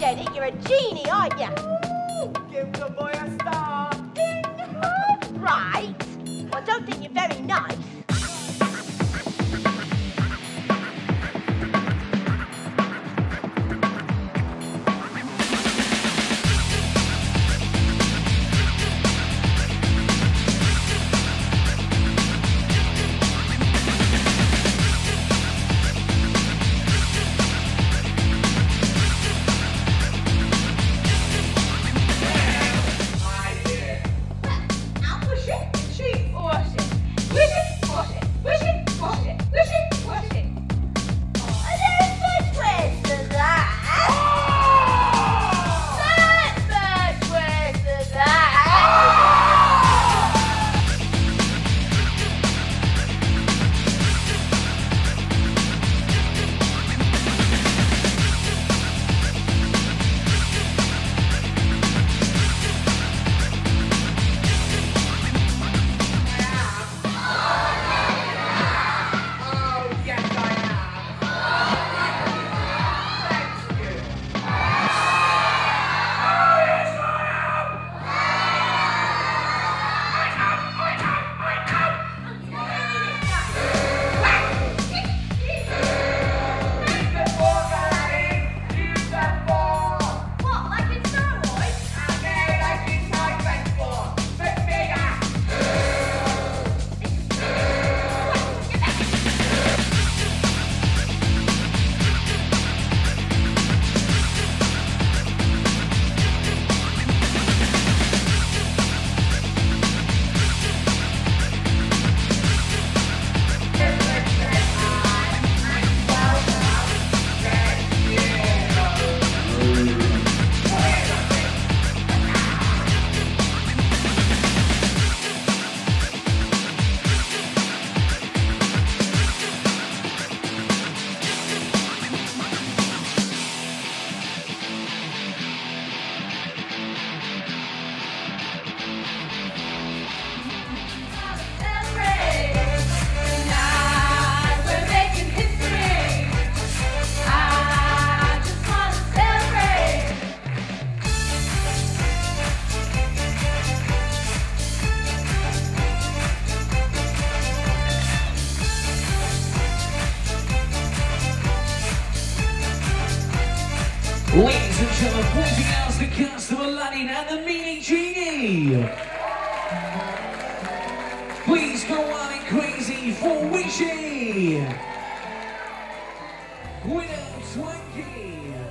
get it. You're a genie, aren't you? Ooh, give the boy a star. Right. Well, I don't think you're very nice. Ladies and gentlemen, boys and girls, the cast of Aladdin and the Meanie Genie. Please go on and crazy for Wishy. Widow Twanky.